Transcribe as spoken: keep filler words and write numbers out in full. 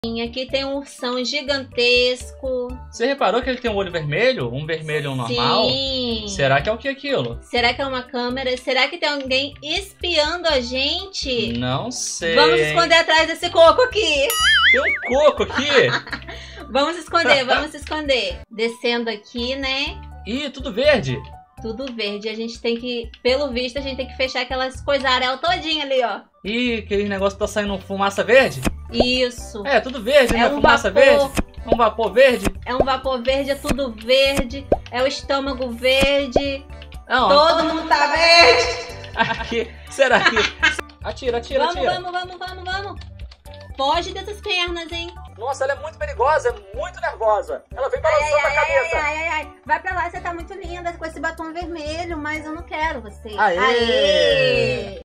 Aqui tem um ursão gigantesco. Você reparou que ele tem um olho vermelho? Um vermelho normal? Sim. Será que é o que é aquilo? Será que é uma câmera? Será que tem alguém espiando a gente? Não sei. Vamos esconder atrás desse coco aqui. Tem um coco aqui. Vamos esconder, vamos esconder. Descendo aqui, né? Ih, tudo verde. Tudo verde. A gente tem que, pelo visto, a gente tem que fechar aquelas coisarel todinha ali, ó. Ih, aquele negócio tá saindo fumaça verde? Isso. É, tudo verde, É né? um Fumaça vapor. verde. É um vapor verde. É um vapor verde, é tudo verde. É o estômago verde. Não, Todo mundo tá verde. aqui. Será que... Atira, atira, Vamos, atira. vamos, vamos, vamos, vamos. Foge dessas pernas, hein? Nossa, ela é muito perigosa, é muito nervosa. Ela vem Ai, balançando ai, a ai, cabeça. ai, ai, ai. Vai pra lá, você tá muito linda com esse batom vermelho, mas eu não quero você. Aê! Aê!